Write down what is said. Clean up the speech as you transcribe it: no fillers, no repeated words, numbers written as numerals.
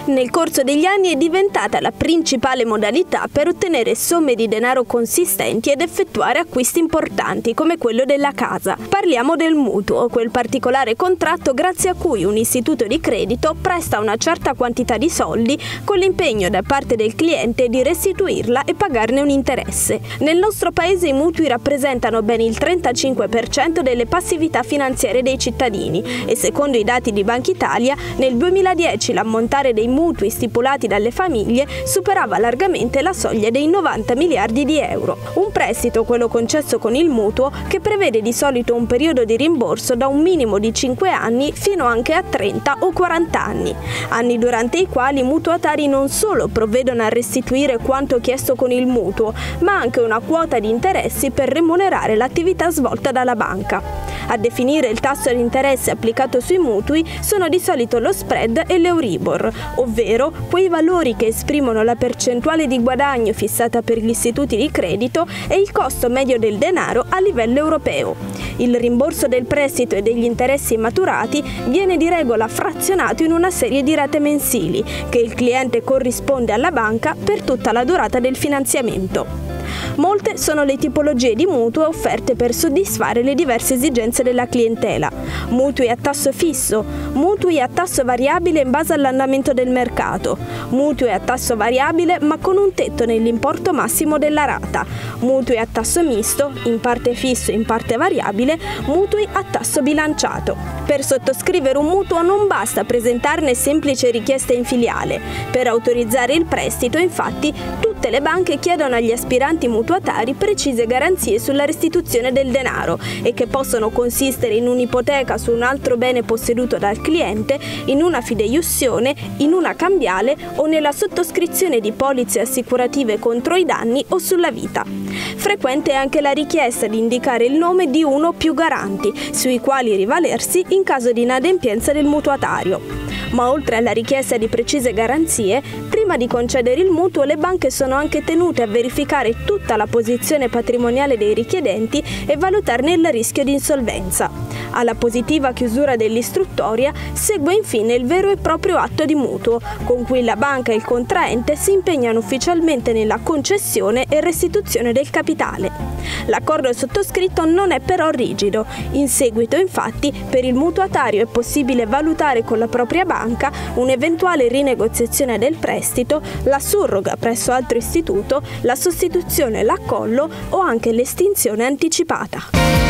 Nel corso degli anni è diventata la principale modalità per ottenere somme di denaro consistenti ed effettuare acquisti importanti come quello della casa. Parliamo del mutuo, quel particolare contratto grazie a cui un istituto di credito presta una certa quantità di soldi con l'impegno da parte del cliente di restituirla e pagarne un interesse. Nel nostro paese i mutui rappresentano ben il 35% delle passività finanziarie dei cittadini e secondo i dati di Banca Italia nel 2010 l'ammontare dei mutui stipulati dalle famiglie superava largamente la soglia dei 90 miliardi di euro. Un prestito, quello concesso con il mutuo, che prevede di solito un periodo di rimborso da un minimo di 5 anni fino anche a 30 o 40 anni. Anni durante i quali i mutuatari non solo provvedono a restituire quanto chiesto con il mutuo, ma anche una quota di interessi per remunerare l'attività svolta dalla banca. A definire il tasso di interesse applicato sui mutui sono di solito lo spread e l'Euribor, ovvero quei valori che esprimono la percentuale di guadagno fissata per gli istituti di credito e il costo medio del denaro a livello europeo. Il rimborso del prestito e degli interessi maturati viene di regola frazionato in una serie di rate mensili che il cliente corrisponde alla banca per tutta la durata del finanziamento. Molte sono le tipologie di mutuo offerte per soddisfare le diverse esigenze della clientela. Mutui a tasso fisso, mutui a tasso variabile in base all'andamento del mercato, mutui a tasso variabile ma con un tetto nell'importo massimo della rata, mutui a tasso misto, in parte fisso e in parte variabile, mutui a tasso bilanciato. Per sottoscrivere un mutuo non basta presentarne semplice richiesta in filiale. Per autorizzare il prestito, infatti, tutte le banche chiedono agli aspiranti mutuatari precise garanzie sulla restituzione del denaro e che possono consistere in un'ipoteca su un altro bene posseduto dal cliente, in una fideiussione, in una cambiale o nella sottoscrizione di polizze assicurative contro i danni o sulla vita. Frequente è anche la richiesta di indicare il nome di uno o più garanti, sui quali rivalersi in caso di inadempienza del mutuatario. Ma oltre alla richiesta di precise garanzie, prima di concedere il mutuo le banche sono anche tenute a verificare tutta la posizione patrimoniale dei richiedenti e valutarne il rischio di insolvenza. Alla positiva chiusura dell'istruttoria segue infine il vero e proprio atto di mutuo, con cui la banca e il contraente si impegnano ufficialmente nella concessione e restituzione del capitale. L'accordo sottoscritto non è però rigido. In seguito, infatti, per il mutuatario è possibile valutare con la propria banca un'eventuale rinegoziazione del prestito, la surroga presso altro istituto, la sostituzione, l'accollo o anche l'estinzione anticipata.